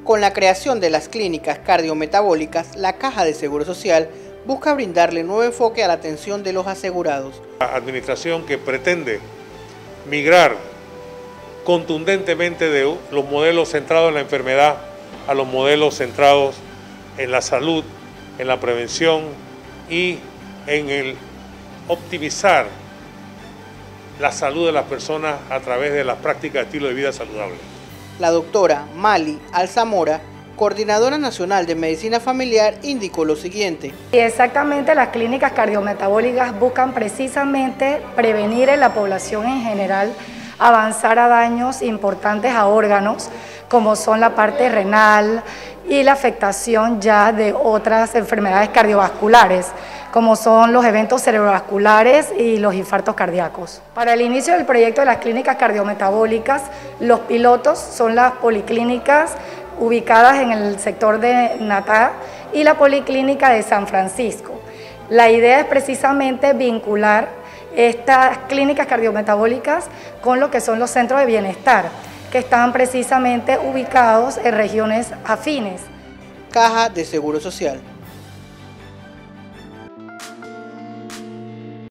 Con la creación de las clínicas cardiometabólicas, la Caja de Seguro Social busca brindarle nuevo enfoque a la atención de los asegurados. La administración que pretende migrar contundentemente de los modelos centrados en la enfermedad a los modelos centrados en la salud, en la prevención y en el optimizar la salud de las personas a través de las prácticas de estilo de vida saludable. La doctora Mali Alzamora, coordinadora nacional de medicina familiar, indicó lo siguiente. Exactamente, las clínicas cardiometabólicas buscan precisamente prevenir en la población en general, avanzar a daños importantes a órganos, como son la parte renal y la afectación ya de otras enfermedades cardiovasculares, como son los eventos cerebrovasculares y los infartos cardíacos. Para el inicio del proyecto de las clínicas cardiometabólicas, los pilotos son las policlínicas ubicadas en el sector de Natá y la Policlínica de San Francisco. La idea es precisamente vincular estas clínicas cardiometabólicas con lo que son los centros de bienestar, que están precisamente ubicados en regiones afines. Caja de Seguro Social.